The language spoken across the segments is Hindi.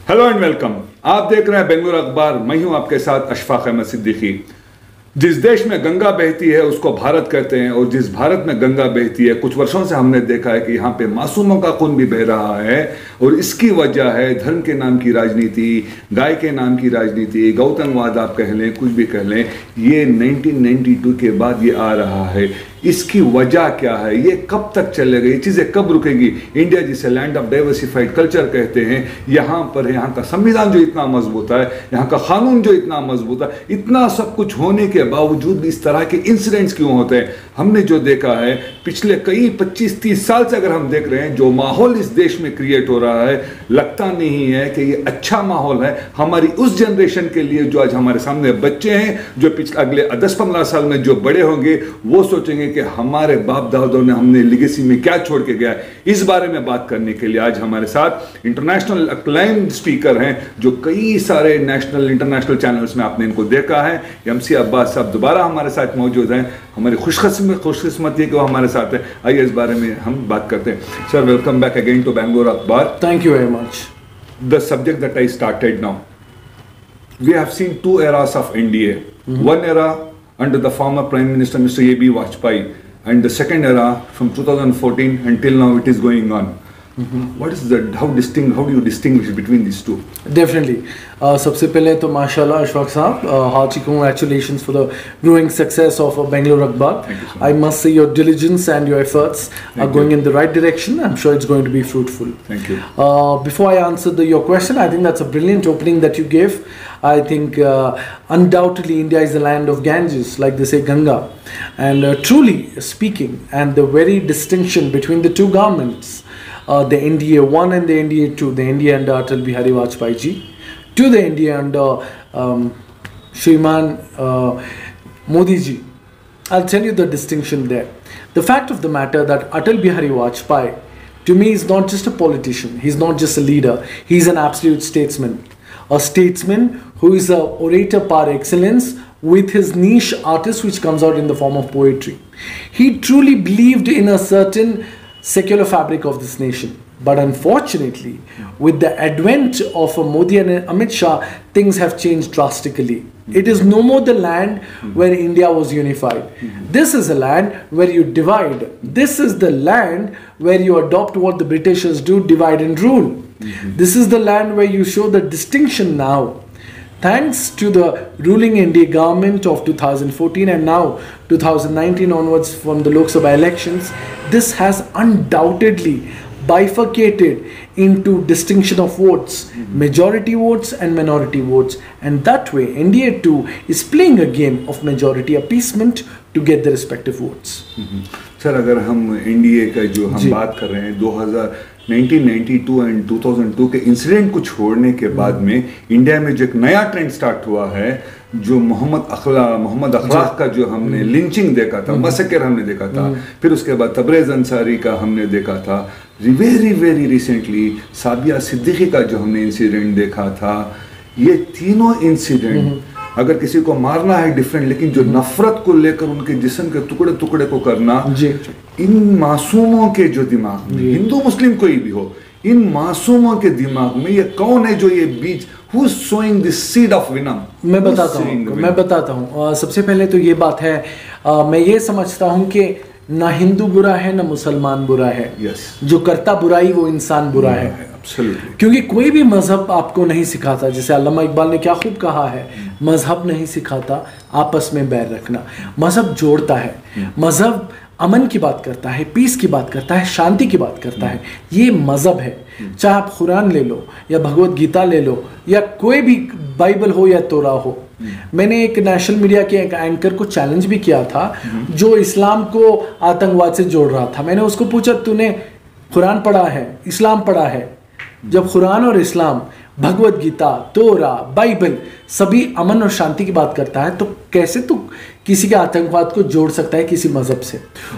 Hello and welcome. आप देख रहे हैं बेंगलुरु अखबार। मैं हूं आपके साथ अशफाक अहमद सिद्दीकी। जिस देश में गंगा बहती है उसको भारत कहते हैं, और जिस भारत में गंगा बहती है, कुछ वर्षों से हमने देखा है कि यहाँ पे मासूमों का खून भी बह रहा है। और इसकी वजह है धर्म के नाम की राजनीति, गाय के नाम की राजनीति, गौतमवाद आप कह लें, कुछ भी कह लें। ये 1992 के बाद ये आ रहा है। इसकी वजह क्या है? ये कब तक चलेगा? ये चीज़ें कब रुकेगी? इंडिया जिसे लैंड ऑफ डाइवर्सिफाइड कल्चर कहते हैं, यहाँ पर यहाँ का संविधान जो इतना मजबूत है, यहाँ का कानून जो इतना मजबूत है, इतना सब कुछ होने के बावजूद भी इस तरह के इंसिडेंट्स क्यों होते हैं? हमने जो देखा है पिछले कई 25-30 साल से अगर हम देख रहे हैं, जो माहौल इस देश में क्रिएट हो रहा है, लगता नहीं है कि ये अच्छा माहौल है हमारी उस जनरेशन के लिए जो आज हमारे सामने बच्चे हैं, जो पिछले अगले 10-15 साल में जो बड़े होंगे, वो सोचेंगे कि हमारे बाप दादों ने हमने लेगेसी में क्या छोड़ के गया। इस बारे में बात करने के लिए आज हमारे साथ इंटरनेशनल अक्लाइम्ड स्पीकर हैं, जो कई सारे नेशनल इंटरनेशनल चैनल्स में आपने इनको देखा है। एमसी अब्बास साहब दोबारा हमारे साथ मौजूद हैं। हमारी खुशकिस्मती कि वो हमारे साथ है। आइए इस बारे में हम बात करते हैं। Sir, welcome back again to Bengaluru अखबार। Thank you very much. The subject that I started now, we have seen two eras of NDA. One era under the former Prime Minister Mr. A.B. Vajpayee, and the second era from 2014 until now it is going on. What is that? How do you distinguish between these two? Definitely. सबसे पहले तो माशाल्लाह अशफाक साहब, hearty congratulations for the growing success of Bengaluru Akhbar. I must say your diligence and your efforts are going in the right direction. I'm sure it's going to be fruitful. Thank you. Before I answer your question, I think that's a brilliant opening that you gave. I think undoubtedly India is the land of Ganges, like they say Ganga. And truly speaking, and the very distinction between the two governments, the NDA 1 and the NDA 2, the NDA under Atal Bihari Vajpayee ji, to the NDA under Shriman Modi ji. I'll tell you the distinction there. The fact of the matter that Atal Bihari Vajpayee, to me, is not just a politician. He's not just a leader. He's an absolute statesman. A statesman who is an orator par excellence, with his niche artist which comes out in the form of poetry. He truly believed in a certain secular fabric of this nation. But unfortunately, with the advent of Modi and Amit Shah, things have changed drastically. It is no more the land where India was unified. This is a land where you divide. This is the land where you adopt what the Britishers do, divide and rule. This is the land where you show the distinction now. Thanks to the ruling NDA government of 2014 and now 2019 onwards from the Lok Sabha elections, this has undoubtedly bifurcated into distinction of votes, majority votes and minority votes, and that way NDA 2 is playing a game of majority appeasement to get the respective votes. Sir, अगर हम NDA का जो हम बात कर रहे हैं 1992 एंड 2002 के इंसिडेंट को छोड़ने के बाद में इंडिया में जो एक नया ट्रेंड स्टार्ट हुआ है, जो मोहम्मद अखलाक का जो हमने लिंचिंग देखा था, मसकर हमने देखा था, फिर उसके बाद तबरेज अंसारी का हमने देखा था, very very recently Sabia Siddiqui का जो हमने इंसिडेंट देखा था। ये तीनों इंसिडेंट, अगर किसी को मारना है डिफरेंट, लेकिन जो नफरत को लेकर उनके जिस्म के टुकड़े टुकड़े को करना, इन मासूमों के जो दिमाग में, हिंदू मुस्लिम कोई भी हो, इन मासूमों के दिमाग में ये कौन है जो ये बीज who is sowing this seed of venom? मैं बताता हूँ। सबसे पहले तो ये बात है, मैं ये समझता हूँ कि ना हिंदू बुरा है ना मुसलमान बुरा है। जो करता बुराई वो इंसान बुरा है। क्योंकि कोई भी मजहब आपको नहीं सिखाता, जैसे अल्लामा इकबाल ने क्या खूब कहा है, मजहब नहीं सिखाता आपस में बैर रखना। मजहब जोड़ता है, मजहब अमन की बात करता है, पीस की बात करता है, शांति की बात करता है। ये मजहब है। चाहे आप कुरान ले लो या भगवत गीता ले लो या कोई भी बाइबल हो या तोरा हो। मैंने एक नेशनल मीडिया के एक एंकर को चैलेंज भी किया था जो इस्लाम को आतंकवाद से जोड़ रहा था। मैंने उसको पूछा, तूने कुरान पढ़ा है, इस्लाम पढ़ा है? जब कुरान और इस्लाम, भगवत गीता, तोरा, बाइबल सभी अमन और शांति की बात करता है, तो कैसे तू किसी के आतंकवाद को जोड़ सकता है किसी मजहब से?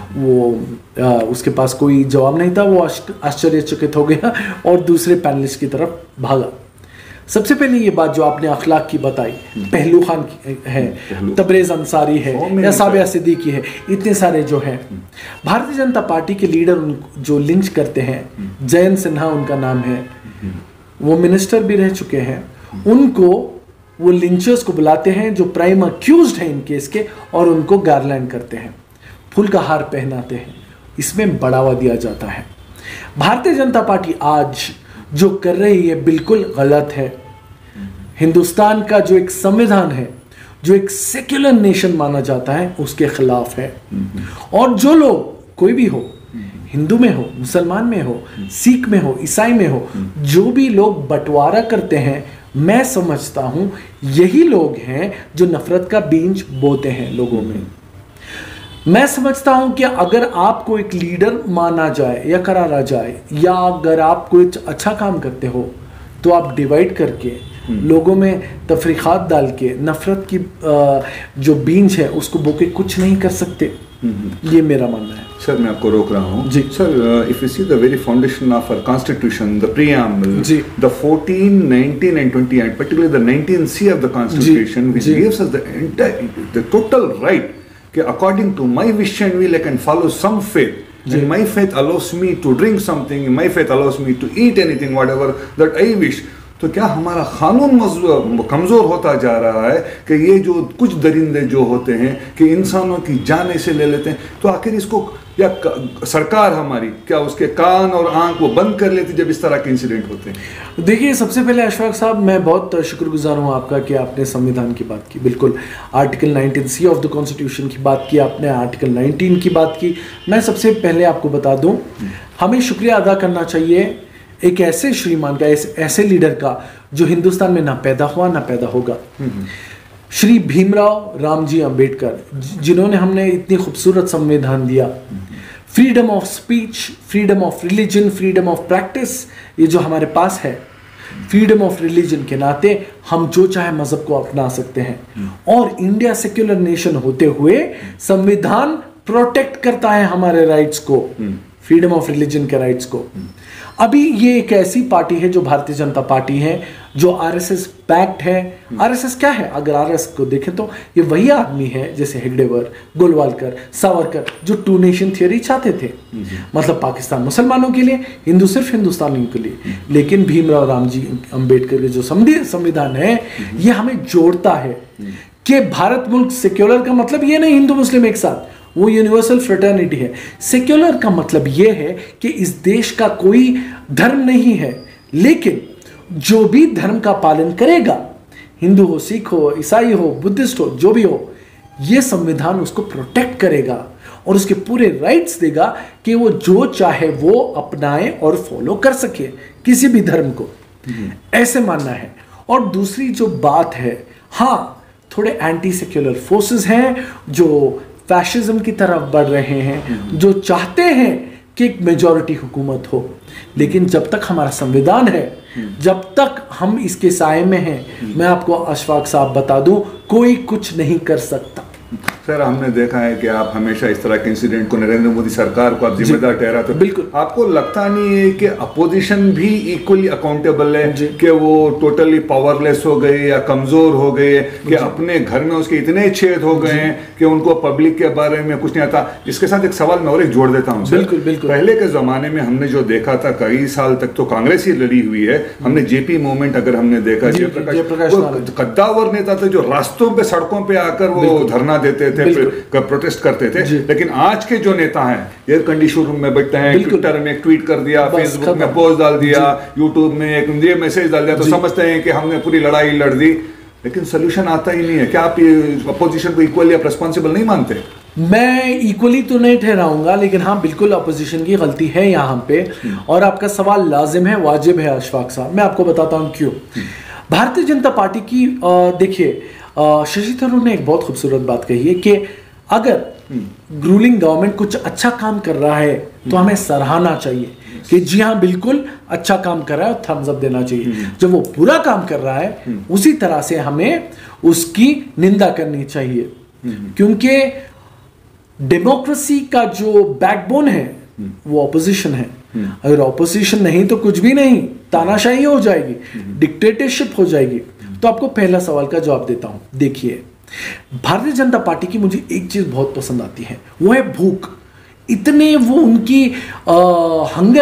वो उसके पास कोई जवाब नहीं था। वो आश्चर्यचकित हो गया और दूसरे पैनलिस्ट की तरफ भागा। सबसे पहले ये बात जो आपने अखलाक की बताई, पहलू खान है, तबरेज अंसारी है या साबिया सिद्दीकी है, इतने सारे जो हैं। भारतीय जनता पार्टी के लीडर जो लिंच करते हैं, जयंत सिन्हा उनका नाम है, वो मिनिस्टर भी रह चुके हैं, उनको वो लिंचर्स को बुलाते हैं जो प्राइम अक्यूज्ड हैं इन केस के, और उनको गार्लैंड करते हैं, फूल का हार पहनाते हैं, इसमें बढ़ावा दिया जाता है। भारतीय जनता पार्टी आज जो कर रही है बिल्कुल गलत है। हिंदुस्तान का जो एक संविधान है, जो एक सेक्युलर नेशन माना जाता है, उसके खिलाफ है। और जो लोग, कोई भी हो, हिंदू में हो, मुसलमान में हो, सिख में हो, ईसाई में हो, जो भी लोग बंटवारा करते हैं, मैं समझता हूं यही लोग हैं जो नफरत का बीज बोते हैं लोगों में। मैं समझता हूं कि अगर आपको एक लीडर माना जाए या करारा जाए, या अगर आप कोई अच्छा काम करते हो, तो आप डिवाइड करके लोगों में तफरीकात डाल के नफरत की जो बीज है उसको बोके कुछ नहीं कर सकते। ये मेरा मानना है। सर मैं आपको रोक रहा हूँ जी। Sir, if you see the very foundation of our constitution, the preamble, the 14, 19 and 20 and particularly the 19C of the constitution, which gives us the total right कि according to my wish and will I can follow some faith, and my faith allows me to drink something, my faith allows me to eat anything whatever that I wish। तो क्या हमारा कानून कमज़ोर होता जा रहा है कि ये जो कुछ दरिंदे जो होते हैं कि इंसानों की जान ऐसे ले लेते हैं, तो आखिर इसको या सरकार हमारी क्या उसके कान और आंख वो बंद कर लेती जब इस तरह के इंसिडेंट होते हैं? देखिए, सबसे पहले अशफाक साहब, मैं बहुत शुक्रगुजार हूँ आपका कि आपने संविधान की बात की, बिल्कुल article 19C of the constitution की बात की आपने, आर्टिकल 19 की बात की। मैं सबसे पहले आपको बता दूँ, हमें शुक्रिया अदा करना चाहिए एक ऐसे श्रीमान का, ऐसे लीडर का जो हिंदुस्तान में ना पैदा हुआ ना पैदा होगा, श्री भीमराव रामजी अंबेडकर, जिन्होंने हमने इतनी खूबसूरत संविधान दिया। Freedom of speech, freedom of religion, freedom of practice, ये जो हमारे पास है, फ्रीडम ऑफ रिलीजन के नाते हम जो चाहे मजहब को अपना सकते हैं। और इंडिया सेक्युलर नेशन होते हुए संविधान प्रोटेक्ट करता है हमारे राइट्स को, फ्रीडम ऑफ रिलीजन के राइट्स को। अभी ये एक ऐसी पार्टी है जो भारतीय जनता पार्टी है, जो आरएसएस बैक्ड है। आरएसएस क्या है? अगर आरएसएस को देखें तो ये वही आदमी है जैसे हेगडेवर, गोलवालकर, सावरकर, जो टू नेशन थियोरी चाहते थे, मतलब पाकिस्तान मुसलमानों के लिए, हिंदू सिर्फ हिंदुस्तानियों के लिए। लेकिन भीमराव रामजी अंबेडकर के जो संविधान है, ये हमें जोड़ता है कि भारत मुल्क सेक्युलर का मतलब ये नहीं हिंदू मुस्लिम एक साथ, वो यूनिवर्सल फ्रेटर्निटी है। सेक्युलर का मतलब ये है कि इस देश का कोई धर्म नहीं है, लेकिन जो भी धर्म का पालन करेगा, हिंदू हो, सिख हो, ईसाई हो, बुद्धिस्ट हो, जो भी हो, ये संविधान उसको प्रोटेक्ट करेगा और उसके पूरे राइट्स देगा कि वो जो चाहे वो अपनाए और फॉलो कर सके किसी भी धर्म को। ऐसे मानना है। और दूसरी जो बात है, हाँ, थोड़े एंटी सेक्युलर फोर्सेस हैं जो फैशिज्म की तरफ बढ़ रहे हैं, जो चाहते हैं कि एक मेजॉरिटी हुकूमत हो। लेकिन जब तक हमारा संविधान है, जब तक हम इसके साए में हैं, मैं आपको अशफाक साहब बता दूं, कोई कुछ नहीं कर सकता। सर, हमने देखा है कि आप हमेशा इस तरह के इंसिडेंट को नरेंद्र मोदी सरकार को आप जिम्मेदार ठहराते हो। बिल्कुल। आपको लगता नहीं है कि अपोजिशन भी इक्वली अकाउंटेबल है कि वो टोटली पावरलेस हो गए या कमजोर हो गए, कि अपने घर में उसके इतने छेद हो गए हैं कि उनको पब्लिक के बारे में कुछ नहीं आता? इसके साथ एक सवाल मैं और एक जोड़ देता हूँ। बिल्कुल बिल्कुल। पहले के जमाने में हमने जो देखा था, कई साल तक तो कांग्रेस ही लड़ी हुई है। हमने जेपी मूवमेंट अगर हमने देखा, जयप्रकाश कद्दावर नेता थे जो रास्तों पे, सड़कों पे आकर वो धरना देते थे, प्रोटेस्ट करते थे। लेकिन आज के जो नेता हैं, एयर कंडीशन रूम में बैठते हैं, ट्विटर में एक ट्वीट कर दिया, फेसबुक में पोस्ट डाल दिया, यूट्यूब में एक मैसेज डाल दिया, तो समझते हैं कि हमने पूरी लड़ाई लड़ दी। लेकिन सोल्यूशन आता ही नहीं है। क्या आप अपोजिशन को इक्वली आप रिस्पॉन्सिबल नहीं मानते? मैं इक्वली तो नहीं ठहराऊंगा, लेकिन हाँ, बिल्कुल अपोजिशन की गलती है यहाँ पे। और आपका सवाल लाजिम है, वाजिब है अशफाक साहब। मैं आपको बताता हूँ क्यों। भारतीय जनता पार्टी की देखिए, शशि थरूर ने एक बहुत खूबसूरत बात कही है कि अगर रूलिंग गवर्नमेंट कुछ अच्छा काम कर रहा है तो हमें सराहना चाहिए कि जी हाँ, बिल्कुल अच्छा काम कर रहा है, थम्स अप देना चाहिए। जब वो बुरा काम कर रहा है, उसी तरह से हमें उसकी निंदा करनी चाहिए, क्योंकि डेमोक्रेसी का जो बैकबोन है वो ऑपोजिशन है। अगर ऑपोजिशन नहीं तो कुछ भी नहीं, तानाशाही हो जाएगी, डिक्टेटरशिप हो जाएगी। तो आपको पहला सवाल का जवाब देता हूं। देखिए, भारतीय जनता पार्टी की मुझे एक चीज बहुत पसंद आती है, वो है भूख। इतने वो उनकी हंगर है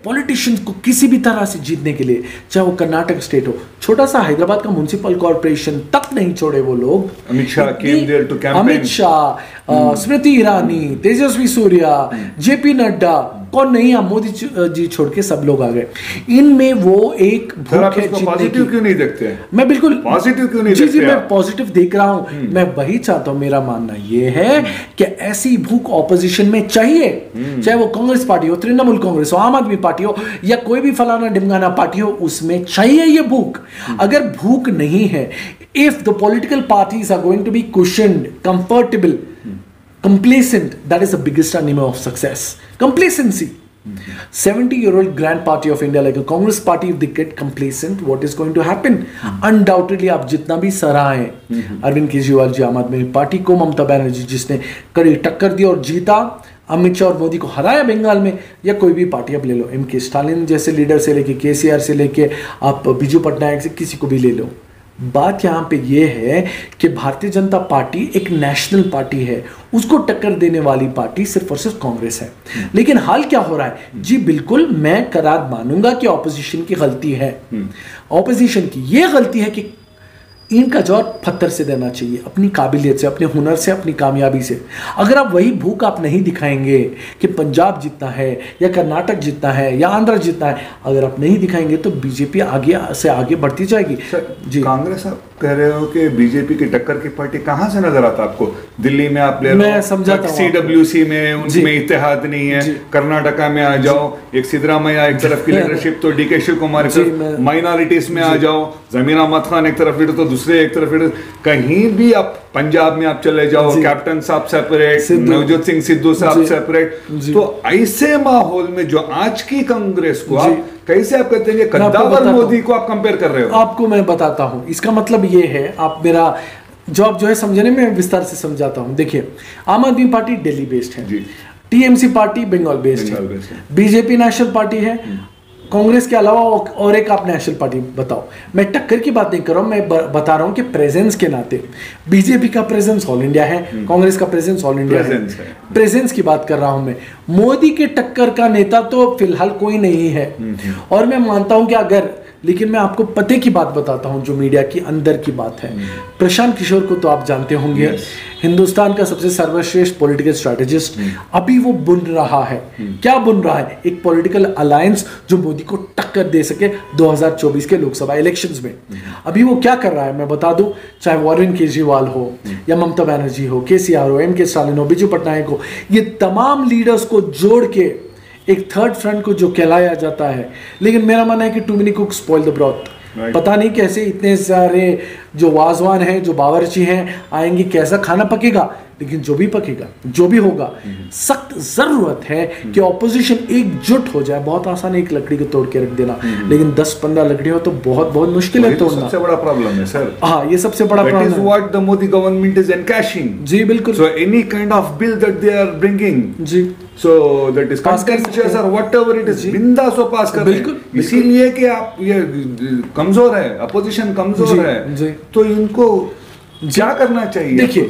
पॉलिटिशियंस को किसी भी तरह से जीतने के लिए, चाहे वो कर्नाटक स्टेट हो, छोटा सा हैदराबाद का म्युनिसिपल कॉर्पोरेशन तक नहीं छोड़े वो लोग। Amit Shah came there to campaign. Amit Shah, Smriti Irani, Tejasvi Surya, JP Nadda, कौन नहीं, हम मोदी जी छोड़ के सब लोग आ गए। इनमें वो एक भूख है जीतने पॉजिटिव की। क्यों नहीं देखते? मैं बिल्कुल पॉजिटिव क्यों नहीं जी देखते? मैं पॉजिटिव देख रहा हूं, मैं वही चाहता हूं। मेरा मानना ये है कि ऐसी भूख ऑपोजिशन में चाहिए, चाहे वो कांग्रेस पार्टी हो, तृणमूल कांग्रेस हो, आम आदमी पार्टी हो, या कोई भी फलाना ढिमकाना पार्टी हो, उसमें चाहिए ये भूख। अगर भूख नहीं है, if the political parties are going to be cushioned, comfortable, complacent, that is the biggest enemy of success. Complacency. 70-year-old grand party of India like a Congress party, if they get complacent, what is going to happen? Undoubtedly, आप जितना भी सराहें अरविंद केजरीवाल जी, आम आदमी पार्टी को, ममता बनर्जी जिसने कड़ी टक्कर दी और जीता, अमित शाह और मोदी को हराया बंगाल में, या कोई भी पार्टी अब ले लो, एम के स्टालिन जैसे लीडर से लेके, केसीआर से लेके आप बिजू पटनायक से, किसी को भी ले लो। बात यहाँ पे ये है कि भारतीय जनता पार्टी एक नेशनल पार्टी है, उसको टक्कर देने वाली पार्टी सिर्फ और सिर्फ कांग्रेस है। लेकिन हाल क्या हो रहा है? जी बिल्कुल, मैं करार मानूंगा कि ऑपोजिशन की गलती है, ऑपोजिशन की ये गलती है कि इनका जवाब पत्थर से देना चाहिए, अपनी काबिलियत से, अपने हुनर से, अपनी कामयाबी से। अगर आप वही भूख आप नहीं दिखाएंगे कि पंजाब जीतना है या कर्नाटक जीतना है या आंध्र जीतना है, अगर आप नहीं दिखाएंगे तो बीजेपी आगे से आगे बढ़ती जाएगी। जी, कांग्रेस आप कह रहे हो कि बीजेपी की टक्कर की पार्टी कहां से नजर आता आपको? दिल्ली में आप ले रहे हो, मैं समझाता हूं, सीडब्ल्यूसी में उनमें इत्तेहाद नहीं है, कर्नाटका में आ जाओ, एक सिद्धरामैया एक तरफ की लीडरशिप तो डीके शिव कुमार, माइनॉरिटीज में आ जाओ, जमीन अहमद खान एक तरफ लीडर तो दूसरे एक तरफ लीडर, कहीं भी आप पंजाब में आप चले जाओ, कैप्टन साहब सेपरेट, नवजोत सिंह सिद्धू साहब सेपरेट। तो ऐसे माहौल में जो आज की कांग्रेस को आप कैसे आप कहते हैं कद्दावर मोदी को आप कंपेयर कर रहे हो? आपको मैं बताता हूं, इसका मतलब ये है, आप मेरा जवाब जो है समझने में विस्तार से समझाता हूं। देखिए, आम आदमी पार्टी दिल्ली बेस्ड है, टीएमसी पार्टी बंगाल बेस्ड है, बीजेपी नेशनल पार्टी है, कांग्रेस के अलावा और एक आप नेशनल पार्टी बताओ। मैं टक्कर की बात नहीं कर रहा हूं, मैं बता रहा हूं कि प्रेजेंस के नाते बीजेपी का प्रेजेंस ऑल इंडिया है, कांग्रेस का प्रेजेंस ऑल इंडिया है। प्रेजेंस की बात कर रहा हूं मैं। मोदी के टक्कर का नेता तो फिलहाल कोई नहीं है, और मैं मानता हूं कि अगर, लेकिन मैं आपको पते की बात बताता हूं जो मीडिया की अंदर की बात है। प्रशांत किशोर को तो आप जानते होंगे, हिंदुस्तान का सबसे सर्वश्रेष्ठ पॉलिटिकल स्ट्रैटेजिस्ट, अभी वो बुन रहा है। क्या बुन रहा है? एक पॉलिटिकल अलायंस जो मोदी को टक्कर दे सके 2024 के लोकसभा इलेक्शंस में। अभी वो क्या कर रहा है मैं बता दूं, चाहे वो अरविंद केजरीवाल हो या ममता बनर्जी हो, केसीआर हो, एम के स्टालिन हो, बिजू पटनायक हो, ये तमाम लीडर्स को जोड़ के एक थर्ड फ्रंट को जो कहलाया जाता है। लेकिन मेरा मानना है कि too many cook spoil the broth. पता नहीं कैसे इतने सारे जो वाजवान हैं, जो बावर्ची हैं, आएंगे, कैसा खाना पकेगा, लेकिन जो भी पकेगा, जो भी होगा, सख्त जरूरत है कि ऑपोजिशन एकजुट हो जाए। बहुत आसान है एक लकड़ी को तोड़ के रख देना, लेकिन 10-15 लकड़ी हो तो बहुत बहुत मुश्किल है तोड़ना। सबसे बड़ा प्रॉब्लम है सर। हाँ, ये सबसे बड़ा प्रॉब्लम है। That is what the Modi government is encashing. जी बिल्कुल। So any kind of bill that they are bringing, ji, so that is contentious or whatever it is, बिंदास वो पास कर रहे हैं। इसीलिए कि आप ये कमजोर है, अपोजिशन कमजोर है, तो इनको क्या करना चाहिए? देखिए,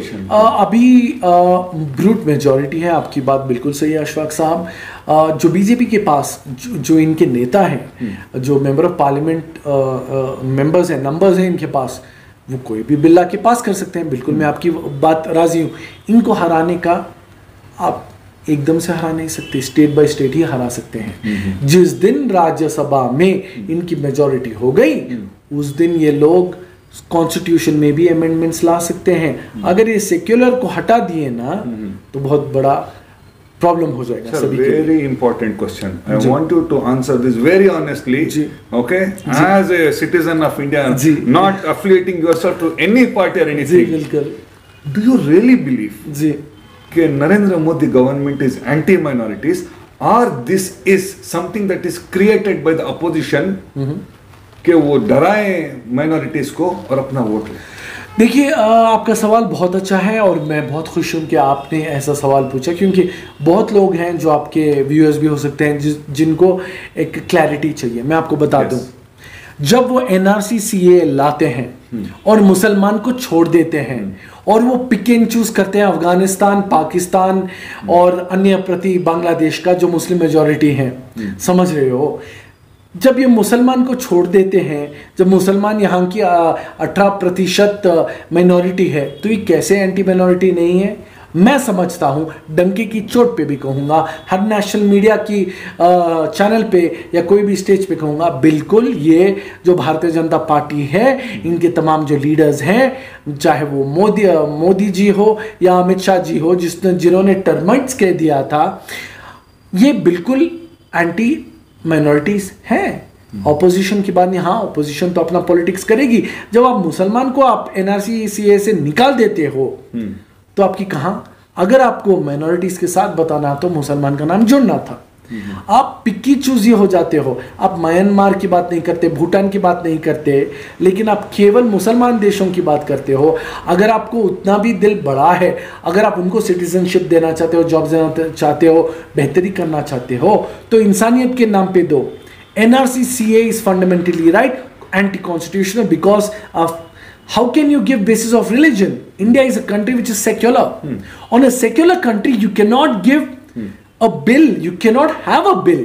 अभी ब्रूट मेजॉरिटी है, आपकी बात बिल्कुल सही है अशफाक साहब। जो बीजेपी के पास जो इनके नेता हैं, जो मेंबर ऑफ पार्लियामेंट मेंबर्स हैं, नंबर्स हैं इनके पास, वो कोई भी बिल के पास कर सकते हैं। बिल्कुल, मैं आपकी बात राजी हूँ। इनको हराने का आप एकदम से हरा नहीं सकते, स्टेट बाय स्टेट ही हरा सकते हैं। जिस दिन राज्यसभा में इनकी मेजॉरिटी हो गई, उस दिन ये लोग कॉन्स्टिट्यूशन में भी अमेंडमेंट्स ला सकते हैं। अगर ये सेक्युलर को हटा दिए ना, तो बहुत बड़ा प्रॉब्लम हो जाएगा सभी के लिए। Very important question, I want you to answer this very honestly, okay, as a citizen of India, not affiliating yourself to any party और एनीथिंग। बिल्कुल। डू यू रियली बिलीव जी कि Narendra Modi government is anti minorities, और this is something that is created by the opposition कि वो डराए माइनॉरिटीज को और अपना वोट ले? देखिए, आपका सवाल बहुत अच्छा है और मैं बहुत खुश हूँ कि आपने ऐसा सवाल पूछा, क्योंकि बहुत लोग हैं जो आपके व्यूअर्स भी हो सकते हैं जिनको एक क्लैरिटी चाहिए। मैं आपको बता दूँ, जब वो एनआरसी सीए लाते हैं और मुसलमान को छोड़ देते हैं और वो पिक एंड चूज करते हैं अफगानिस्तान, पाकिस्तान और अन्य प्रति बांग्लादेश का जो मुस्लिम मेजॉरिटी है, समझ रहे हो, जब ये मुसलमान को छोड़ देते हैं, जब मुसलमान यहाँ की 18% माइनॉरिटी है, तो ये कैसे एंटी माइनॉरिटी नहीं है? मैं समझता हूँ, डंके की चोट पे भी कहूँगा, हर नेशनल मीडिया की चैनल पे या कोई भी स्टेज पे कहूँगा, बिल्कुल ये जो भारतीय जनता पार्टी है, इनके तमाम जो लीडर्स हैं, चाहे वो मोदी जी हो या अमित शाह जी हो, जिन्होंने टर्माइट्स कह दिया था, ये बिल्कुल एंटी माइनॉरिटीज हैं। ऑपोजिशन की बात नहीं, हाँ ऑपोजिशन तो अपना पॉलिटिक्स करेगी। जब आप मुसलमान को आप एनआरसी सीए से निकाल देते हो तो आपकी कहाँ, अगर आपको माइनॉरिटीज के साथ बताना तो मुसलमान का नाम जोड़ना था। आप पिक्की चूजी हो जाते हो, आप म्यांमार की बात नहीं करते, भूटान की बात नहीं करते, लेकिन आप केवल मुसलमान देशों की बात करते हो। अगर आपको उतना भी दिल बड़ा है, अगर आप उनको सिटीजनशिप देना चाहते हो, जॉब देना चाहते हो, बेहतरी करना चाहते हो, तो इंसानियत के नाम पे दो। NRC CA is fundamentally right, anti constitutional because of how can you give basis of religion? India is a country which is secular. On a secular country, you cannot give a bill. You cannot have a bill.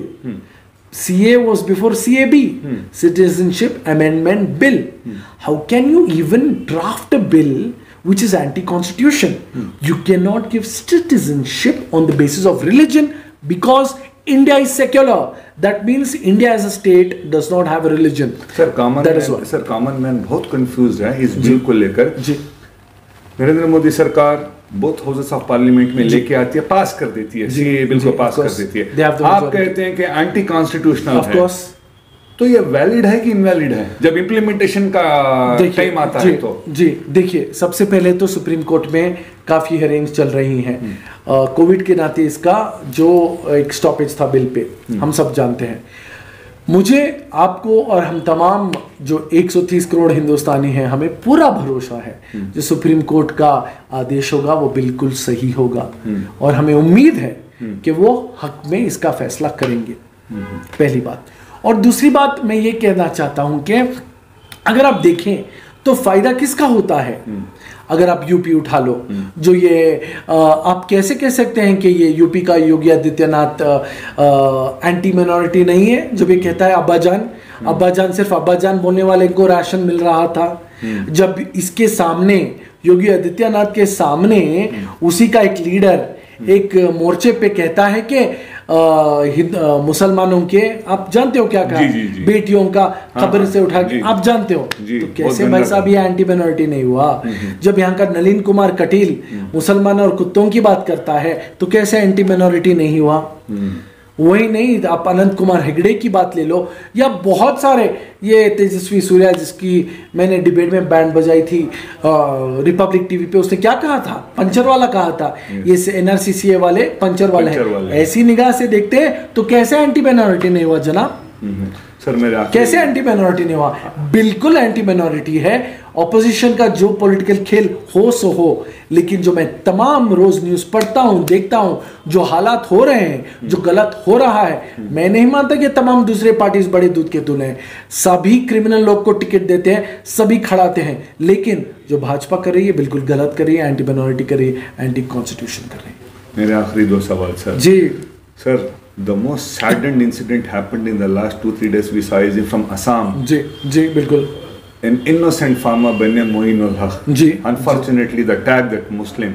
CA was before CAB, Citizenship Amendment Bill. How can you even draft a bill which is anti-constitution? You cannot give citizenship on the basis of religion because India is secular. That means India as a state does not have a religion. Sir common man बहुत कंफ्यूज है इस बिल को लेकर। नरेंद्र मोदी सरकार बोथ हाउसेस ऑफ पार्लियामेंट में लेके आती है, पास कर देती है, सीए बिल को पास कर देती है। आप कहते हैं कि एंटी कॉन्स्टिट्यूशनल है, तो ये वैलिड है कि इनवैलिड है जब इम्प्लीमेंटेशन का टाइम आता है? तो जी देखिए, सबसे पहले तो सुप्रीम कोर्ट में काफ़ी हेयरिंग्स चल रही हैं। कोविड के नाते इसका जो एक स्टॉपेज था बिल पे, हम सब जानते हैं। मुझे, आपको और हम तमाम जो 130 करोड़ हिंदुस्तानी हैं, हमें पूरा भरोसा है जो सुप्रीम कोर्ट का आदेश होगा वो बिल्कुल सही होगा और हमें उम्मीद है कि वो हक में इसका फैसला करेंगे। पहली बात। और दूसरी बात मैं ये कहना चाहता हूं कि अगर आप देखें तो फायदा किसका होता है? अगर आप यूपी उठा लो, जो ये आप कैसे कह सकते हैं कि ये यूपी का योगी आदित्यनाथ एंटी माइनॉरिटी नहीं है? जब ये कहता है अब्बाजान सिर्फ अब्बाजान बोलने वाले को राशन मिल रहा था, जब इसके सामने योगी आदित्यनाथ के सामने उसी का एक लीडर एक मोर्चे पे कहता है कि मुसलमानों के, आप जानते हो क्या कहा, बेटियों का कब्र से उठा के, आप जानते हो, तो कैसे भाई साहब ये एंटी माइनॉरिटी नहीं हुआ? जब यहाँ का नलिन कुमार कटील मुसलमान और कुत्तों की बात करता है तो कैसे एंटी माइनॉरिटी नहीं हुआ? वही नहीं, आप अनंत कुमार हेगड़े की बात ले लो, या बहुत सारे, ये तेजस्वी सूर्या जिसकी मैंने डिबेट में बैंड बजाई थी रिपब्लिक टीवी पे, उसने क्या कहा था? पंचर वाला कहा था। ये एनआरसीसीए वाले पंचर वाले हैं। ऐसी निगाह से देखते हैं तो कैसे एंटी माइनॉरिटी नहीं हुआ जनाब? सर मेरा कैसे एंटी माइनॉरिटी नहीं हुआ? बिल्कुल एंटी माइनॉरिटी है। ऑपोजिशन का जो पॉलिटिकल खेल हो सो हो, लेकिन जो मैं तमाम रोज न्यूज पढ़ता हूं, देखता हूं, जो हालात हो रहे हैं, जो गलत हो रहा है, मैं नहीं मानता कि तमाम दूसरे पार्टीज बड़े दूध के तुले हैं। सभी क्रिमिनल लोग को टिकट देते हैं, सभी खड़ाते हैं, लेकिन जो भाजपा कर रही है बिल्कुल गलत कर रही है, एंटी माइनॉरिटी कर रही है, एंटी कॉन्स्टिट्यूशन कर रही है। मेरे आखिरी दो सवाल सर। जी sir, the most saddened incident happened in the last 2-3 days we saw is from Assam. जी बिल्कुल। An innocent farmer Benyan Moinul Haq. Ji. Unfortunately, the tag that Muslim.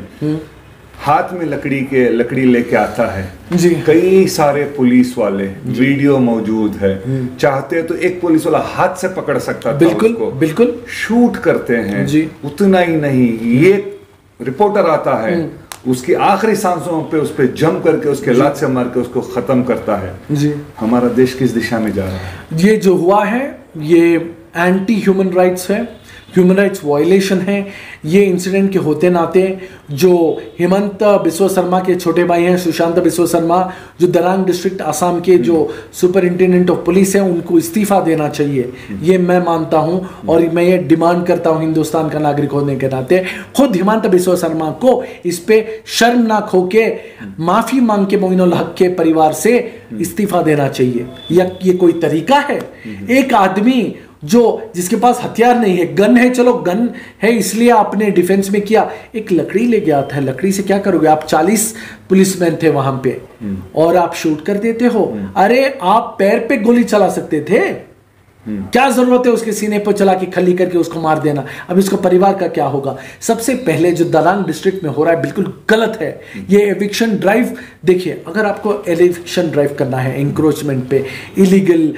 हाथ में लकड़ी लेके आता है जी। कई सारे पुलिस वाले, वीडियो मौजूद है, चाहते तो एक पुलिस वाला हाथ से पकड़ सकता था, बिल्कुल उसको बिल्कुल शूट करते हैं जी। उतना ही नहीं, ये रिपोर्टर आता है, उसकी आखिरी सांसों पे उस पे जम करके उसके लात से मार के उसको खत्म करता है। जी। हमारा देश किस दिशा में जा रहा है? ये जो हुआ है ये एंटी ह्यूमन राइट्स है, ह्यूमन राइट्स वायलेशन है। ये इंसिडेंट के होते नाते जो हेमंत बिस्वा शर्मा के छोटे भाई हैं, सुशांत बिस्वा शर्मा, जो दरांग डिस्ट्रिक्ट आसाम के जो सुपरिंटेंडेंट ऑफ पुलिस हैं, उनको इस्तीफा देना चाहिए, ये मैं मानता हूं और मैं ये डिमांड करता हूं हिंदुस्तान का नागरिक होने के नाते। खुद हेमंत बिस्वा शर्मा को इस पे शर्मनाक होके माफी मांग के मोइनुल हक के परिवार से इस्तीफा देना चाहिए। या ये कोई तरीका है? एक आदमी जो जिसके पास हथियार नहीं है, गन है, चलो गन है इसलिए आपने डिफेंस में किया, एक लकड़ी ले गया था, लकड़ी से क्या करोगे आप? 40 पुलिसमैन थे वहां पे और आप शूट कर देते हो। अरे आप पैर पे गोली चला सकते थे, क्या जरूरत है उसके सीने पर चला के खली करके उसको मार देना? अब इसको परिवार का क्या होगा? सबसे पहले जो दलान डिस्ट्रिक्ट में हो रहा है बिल्कुल गलत है। ये एविक्शन ड्राइव, देखिए अगर आपको एविक्शन ड्राइव करना है इंक्रोचमेंट पे, इलीगल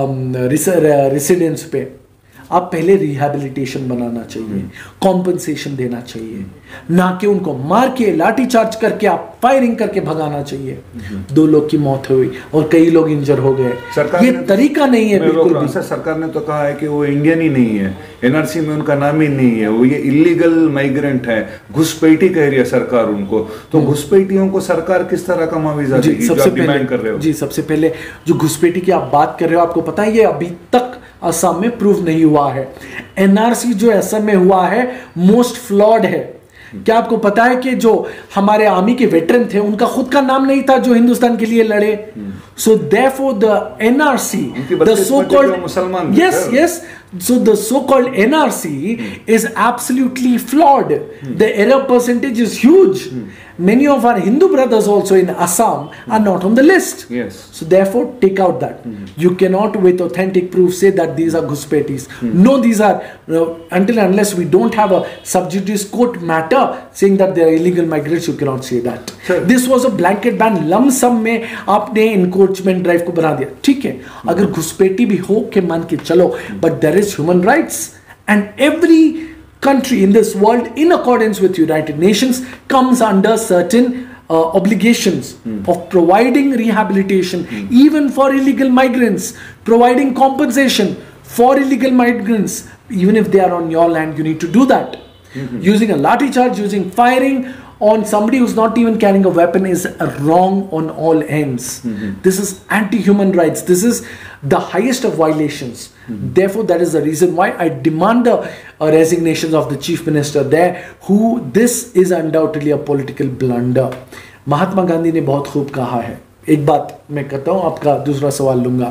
रेसिडेंस पे, आप पहले रिहैबिलिटेशन बनाना चाहिए, कॉम्पनसेशन देना चाहिए, ना कि उनको मार के लाठी चार्ज करके आप फायरिंग करके भगाना चाहिए। 2 लोग की मौत हुई और कई लोग इंजर हो गए। ये तरीका नहीं है बिल्कुल भी। सरकार ने तो कहा है कि वो इंडियन ही नहीं है, एनआरसी में उनका नाम ही नहीं है, वो ये इलीगल माइग्रेंट है, घुसपैठी कह रही है सरकार उनको। तो घुसपैठियों को सरकार किस तरह का मुआवजा देगी जो आप डिमांड कर रहे हो? जी, सबसे पहले जो घुसपैठी की आप बात कर रहे हो, आपको पता है ये अभी तक असम में प्रूव नहीं हुआ है। एनआरसी जो असम में हुआ है मोस्ट फ्लॉड है। क्या आपको पता है कि जो हमारे आर्मी के वेटरन थे उनका खुद का नाम नहीं था जो हिंदुस्तान के लिए लड़े? So therefore the NRC, the so called मुसलमान, yes, so the so-called NRC is absolutely flawed. The error percentage is huge. Many of our Hindu brothers also in Assam are not on the list. Yes. So therefore take out that. You cannot with authentic proof say that these are Ghuspetis. No, these are until and unless we don't have a sub judice court matter saying that they are illegal migrants, you cannot say that. Sir. This was a blanket ban. Lump sum में आपने encroachment drive को बना दिया, ठीक है? अगर घुसपैठी भी हो के मान के चलो, but there is human rights, and every country in this world in accordance with United Nations comes under certain obligations of providing rehabilitation even for illegal migrants, providing compensation for illegal migrants. Even if they are on your land, you need to do that. Using a lathi charge, using firing on somebody who's not even carrying a weapon is wrong on all ends. This is anti-human rights. This is the highest of violations. Therefore, that is the reason why I demand the resignations of the chief minister there, who this is undoubtedly a political blunder. Mahatma Gandhi ने बहुत खूब कहा है, एक बात मैं कहता हूँ, आपका दूसरा सवाल लूंगा.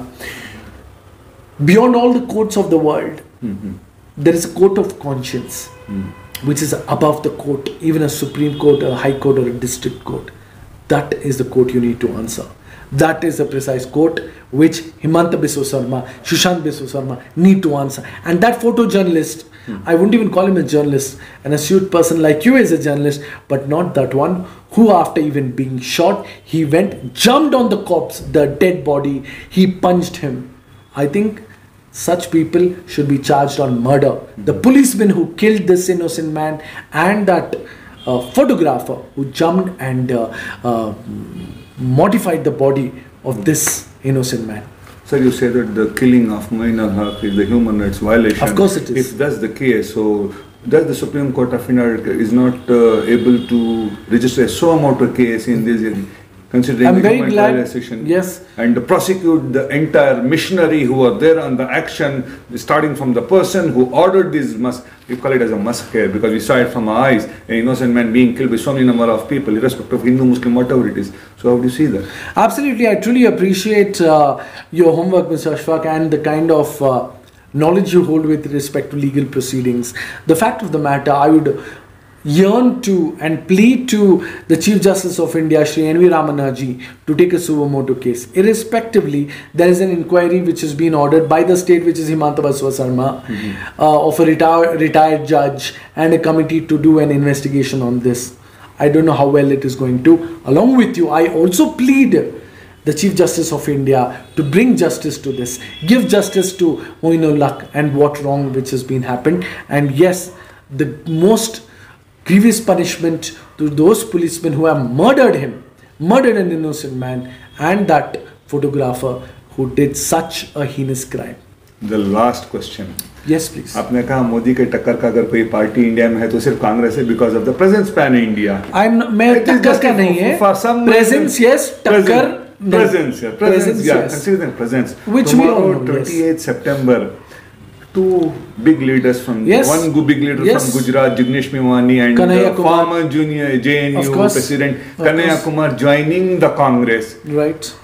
Beyond all the courts of the world, there is a court of conscience, which is above the court, even a Supreme Court, a High Court or a District Court. That is the court you need to answer. That is the precise court which Himanta Biswa Sarma, Sushant Biswa Sarma need to answer. And that photojournalist, I wouldn't even call him a journalist, an astute person like you is a journalist, but not that one who after even being shot, he went, jumped on the corpse, the dead body, he punched him. I think such people should be charged on murder. The policeman who killed this innocent man and that photographer who jumped and modified the body of this innocent man. Sir, you say that the killing of Moin al-Haq is the human rights violation. Of course it is. If that's the case, so does the Supreme Court of India is not able to register a so motor case in this, considering I'm the very human glad. violation, Yes. and prosecute the entire missionary who were there on the action, starting from the person who ordered this we call it as a massacre because we saw it from our eyes, an innocent man being killed by so many number of people, irrespective of Hindu, Muslim, whatever it is. So how do you see that? Absolutely, I truly appreciate your homework, Mr. Ashfaq, and the kind of knowledge you hold with respect to legal proceedings. The fact of the matter, I would yearn to and plead to the Chief Justice of India, Shri N.V. Ramana ji, to take a suo motu case. Irrespectively, there is an inquiry which has been ordered by the state, which is Himanta Biswa Sarma, of a retired judge and a committee to do an investigation on this. I don't know how well it is going to. Along with you, I also plead the Chief Justice of India to bring justice to this. Give justice to Moinul Haq and what wrong which has been happened. And yes, the most grievous punishment to those policemen who have murdered an innocent man, and that photographer who did such a heinous crime. The last question. Yes, please. आपने कहा मोदी के टक्कर का अगर कोई पार्टी इंडिया में है तो सिर्फ कांग्रेस है because of the presence pan India. मैं टक्कर का नहीं है. Presence, yes. टक्कर. Presence, yeah. Consider presence. Which tomorrow, we all know, 28th September. Two big leaders from one big leader from Gujarat, Jignesh Mewani, and former junior JNU president Kanhaiya Kumar joining the Congress. Right.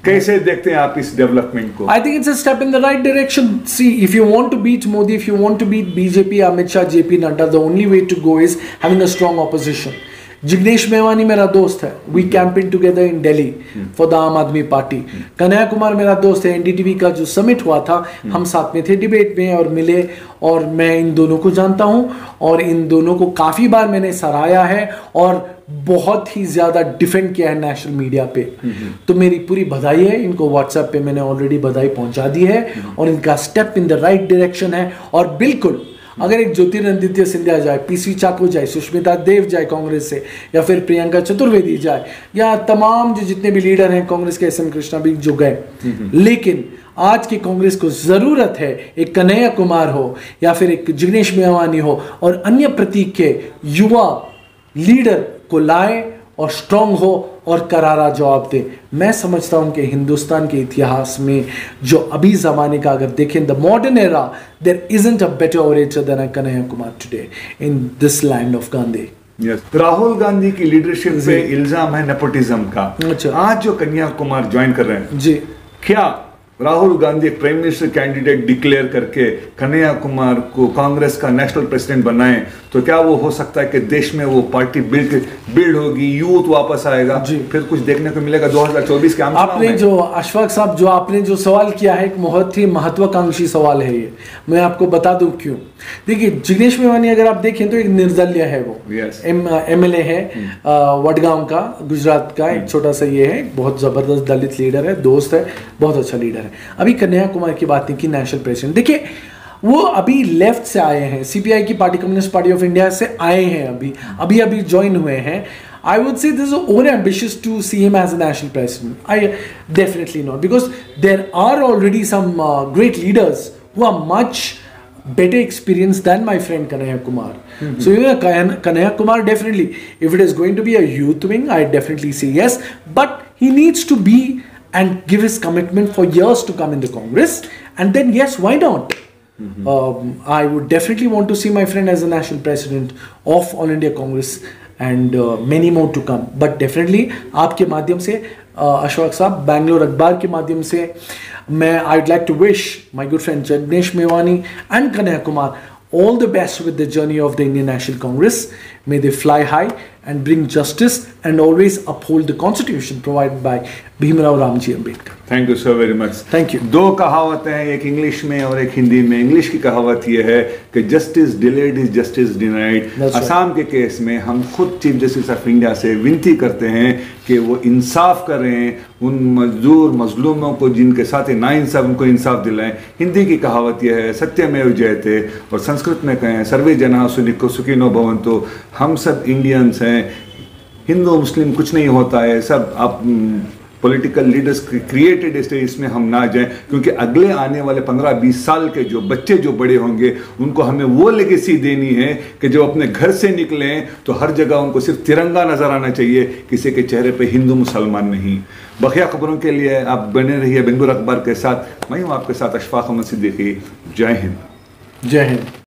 कैसे देखते हैं आप इस डेवलपमेंट को? I think it's a step in the right direction. See, if you want to beat Modi, if you want to beat BJP, Amit Shah, JP Nadda, the only way to go is having a strong opposition. Jignesh Mevani मेरा दोस्त है, we campaign together in Delhi for the Aam Aadmi party. Kanhaiya Kumar मेरा दोस्त है, एनडीटीवी का जो समिट हुआ था हम साथ में थे डिबेट में और मिले, और मैं इन दोनों को जानता हूं और इन दोनों को काफी बार मैंने सराहा है और बहुत ही ज्यादा डिफेंड किया है नेशनल मीडिया पे। तो मेरी पूरी बधाई है इनको, व्हाट्सएप पे मैंने ऑलरेडी बधाई पहुंचा दी है और इनका step in the right direction है। और बिल्कुल अगर एक ज्योतिरादित्य सिंधिया जाए, पीसी चाको जाए, सुष्मिता देव जाए कांग्रेस से, या फिर प्रियंका चतुर्वेदी जाए, या तमाम जो जितने भी लीडर हैं कांग्रेस के, SM कृष्णा भी जो गए, लेकिन आज की कांग्रेस को जरूरत है एक कन्हैया कुमार हो या फिर एक जिग्नेश मेवानी हो और अन्य प्रतीक के युवा लीडर को लाए और स्ट्रांग हो और करारा जवाब दे। मैं समझता हूं कि हिंदुस्तान के इतिहास में जो अभी जमाने का अगर देखें, the modern era, there isn't a better orator than Kanhaiya Kumar today in this land of Gandhi. Rahul Gandhi की लीडरशिप पे इल्जाम है नेपोटिज्म का। अच्छा। आज जो कन्हैया कुमार ज्वाइन कर रहे हैं जी, क्या राहुल गांधी एक प्राइम मिनिस्टर कैंडिडेट डिक्लेयर करके कन्हैया कुमार को कांग्रेस का नेशनल प्रेसिडेंट बनाए तो क्या वो हो सकता है कि देश में वो पार्टी बिल्ड होगी, यूथ वापस आएगा, फिर कुछ देखने को मिलेगा 2024 के आम आपने जो अशफाक साहब जो आपने जो सवाल किया है, एक बहुत ही महत्वाकांक्षी सवाल है ये। मैं आपको बता दूं क्यों। देखिए, जिग्नेश मेवानी अगर आप देखें तो एक निर्दलीय है, वो MLA है वडगांव का, गुजरात का, एक छोटा सा ये है, बहुत जबरदस्त दलित लीडर है, दोस्त है, बहुत अच्छा लीडर है। अभी कन्हैया कुमार की बात नहीं की, नेशनल प्रेसिडेंट, देखिए वो अभी लेफ्ट से आए हैं, CPI की पार्टी, कम्युनिस्ट पार्टी ऑफ इंडिया से आए हैं, अभी ज्वाइन हुए हैं। I would say this is over ambitious to see him as a national president. I definitely not, because there are already some great leaders who are much better experienced than my friend Kanhaiya Kumar. So you know, Kanhaiya Kumar definitely, if it is going to be a youth wing, I definitely say yes, but he needs to be and give his commitment for years to come in the Congress, and then yes, why not? I would definitely want to see my friend as a national president of All India Congress and many more to come. But definitely आपके माध्यम से अशफाक साहब, बैंगलोर अखबार के माध्यम से मैं I'd like to wish my good friend Jignesh Mevani and Kanhaiya Kumar all the best with the journey of the Indian National Congress. May they fly high and bring justice and always uphold the constitution provided by Bhimrao Ramji Ambedkar. Thank you so very much. Thank you. दो कहावतें हैं, एक इंग्लिश में और एक हिंदी में। इंग्लिश की कहावत यह है कि justice delayed is justice denied. Assam के केस में हम खुद चीफ जस्टिस ऑफ इंडिया से विनती करते हैं कि वो इंसाफ करें उन मजदूर मजलूमों को जिनके साथ नाइंसाफ, उनको इंसाफ दिलाएं। हिंदी की कहावत यह है सत्यमेव जयते, और संस्कृत में कहें सर्वे जना सुखिनो भवन्तु। हम सब इंडियंस हैं, हिंदू मुस्लिम कुछ नहीं होता है, सब आप पॉलिटिकल लीडर्स क्रिएटेड स्टेज, इसमें हम ना जाएं, क्योंकि अगले आने वाले 15-20 साल के जो बच्चे जो बड़े होंगे उनको हमें वो लेगेसी देनी है कि जब अपने घर से निकलें तो हर जगह उनको सिर्फ तिरंगा नजर आना चाहिए, किसी के चेहरे पे हिंदू मुसलमान नहीं। बकिया खबरों के लिए आप बने रहिए बेंगलुरु अखबार के साथ। मैं हूँ आपके साथ अशफाक अहमद सिद्दीकी। जय हिंद। जय हिंद।